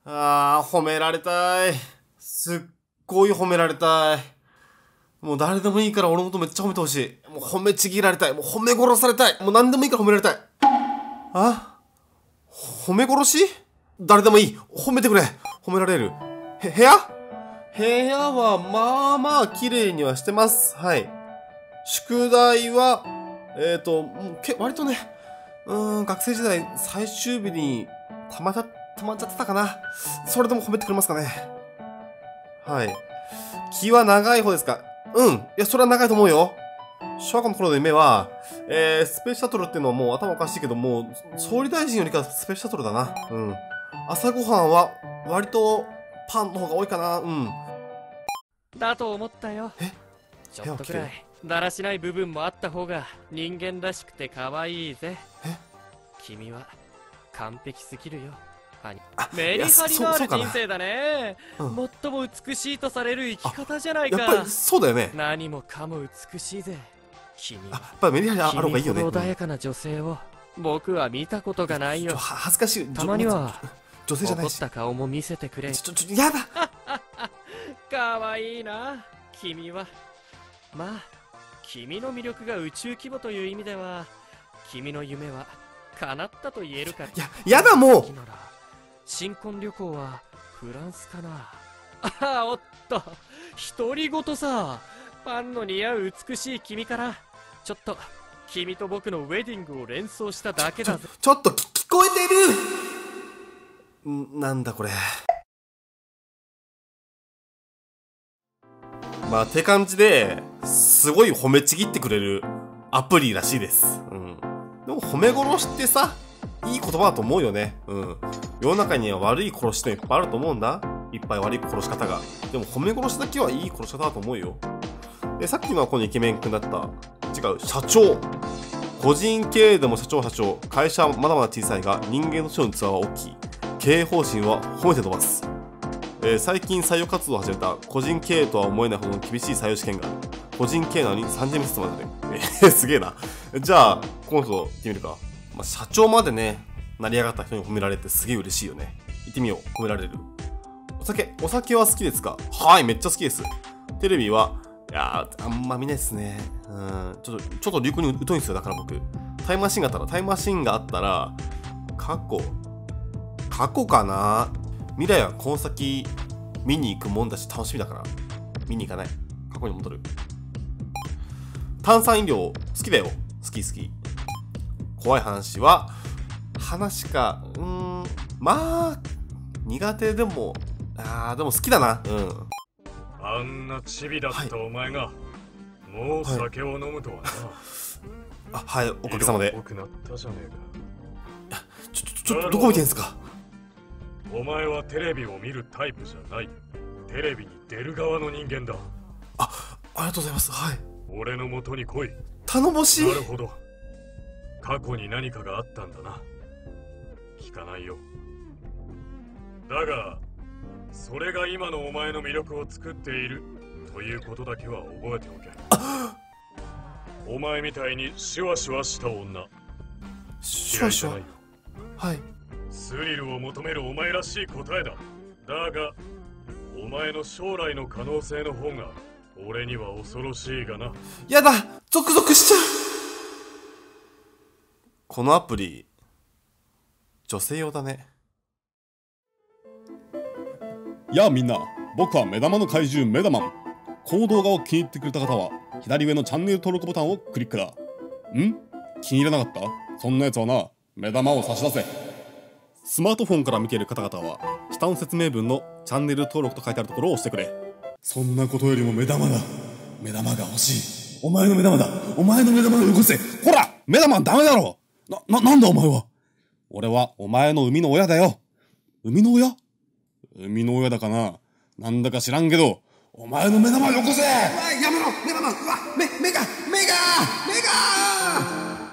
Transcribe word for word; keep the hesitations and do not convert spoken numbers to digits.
あー、褒められたい。すっごい褒められたい。もう誰でもいいから俺のことめっちゃ褒めてほしい。もう褒めちぎられたい。もう褒め殺されたい。もう何でもいいから褒められたい。あ、褒め殺し？誰でもいい。褒めてくれ。褒められる。へ、部屋？部屋はまあまあ綺麗にはしてます。はい。宿題は、えっと、もうけ割とね、うーん、学生時代最終日にたまた、たまっちゃってたかな。それでも褒めてくれますかね。はい。気は長い方ですか？うん。いや、それは長いと思うよ。小学校の頃の夢は、えー、スペースシャトルっていうのはもう頭おかしいけど、もう、総理大臣よりかスペースシャトルだな。うん。朝ごはんは、割と、パンの方が多いかな。うん。 だと思ったよ。 え？ ちょっとくらいだらしない部分もあった方が人間らしくて可愛いぜ。 え？ 君は完璧すぎるよ。 メリハリのある人生だね。 うん、 最も美しいとされる生き方じゃないか。 やっぱりそうだよね。 何もかも美しいぜ。君あ、やっぱりメリハリある方がいいよね。 君ほど穏やかな女性を僕は見たことがないよ。 ちょ恥ずかしい。 たまには女性じゃないし。 怒った顔も見せてくれ。 ちょちょやだ。 可愛いな君は。まあ君の魅力が宇宙規模という意味では君の夢は叶ったと言えるか。いや、やだもう。 新婚旅行はフランスかな。ああ、おっと独り言さ。パンの似合う美しい君からちょっと君と僕のウェディングを連想しただけだぜ。 ちょっと聞こえてる。んなんだこれ。まあって感じですごい褒めちぎってくれるアプリらしいです。うん。でも褒め殺しってさ、いい言葉だと思うよね。うん。世の中には悪い殺しっていっぱいあると思うんだ。いっぱい悪い殺し方が。でも褒め殺しだけはいい殺し方だと思うよ。で、さっきのはこのイケメン君だった。違う、社長。個人経営でも社長社長。会社はまだまだ小さいが人間としての器は大きい。経営方針は褒めて飛ばす。えー、最近採用活動を始めた。個人経営とは思えないほどの厳しい採用試験がある。個人経営なのにさんじゅうめつまである。えー、すげえな。じゃあ、この人行ってみるか。まあ、社長までね、成り上がった人に褒められてすげえ嬉しいよね。行ってみよう。褒められる。お酒、お酒は好きですか？はい、めっちゃ好きです。テレビは、いやー、あんま見ないっすね。うん、ちょっと、ちょっと流行に疎いんですよ、だから僕。タイムマシンがあったら、タイムマシンがあったら、過去、過去かな？未来はこの先、見に行くもんだし楽しみだから、見に行かない。過去に戻る。炭酸飲料、好きだよ。好き好き。怖い話は、話か、うーん、まあ、苦手でも、あー、でも好きだな。うん。 あんなチビだったお前が、はい、もう酒を飲むとはな。 あ、はい、おかげさまで。 色濃くなったじゃねえか。 ちょ、ちょ、ちょ、どこ見てんすか？ お前はテレビを見るタイプじゃない。テレビに出る側の人間だ。 あ、ありがとうございます。はい。 俺の元に来い。 頼もしい。 なるほど。過去に何かがあったんだな。聞かないよ。だが、それが今のお前の魅力を作っているということだけは覚えておけ。お前みたいにシュワシュワした女。 シュワシュワ。はい。 スリルを求めるお前らしい答えだ。だが、お前の将来の可能性の方が俺には恐ろしいがな。 やだ、ゾクゾクしちゃう。このアプリ、女性用だね。 やあみんな、僕は目玉の怪獣メダマン。この動画を気に入ってくれた方は左上のチャンネル登録ボタンをクリックだ。ん？気に入らなかった？そんなやつはな、目玉を差し出せ。スマートフォンから見ている方々は下の説明文のチャンネル登録と書いてあるところを押してくれ。そんなことよりも目玉だ。目玉が欲しい。お前の目玉だ。お前の目玉をよこせ。ほら、目玉ダメだろ。な、な、なんだお前は。俺はお前の生みの親だよ。生みの親？生みの親だかな、なんだか知らんけど、お前の目玉をよこせ。うわ、やめろ、目玉。うわ、目、目が、目が、目が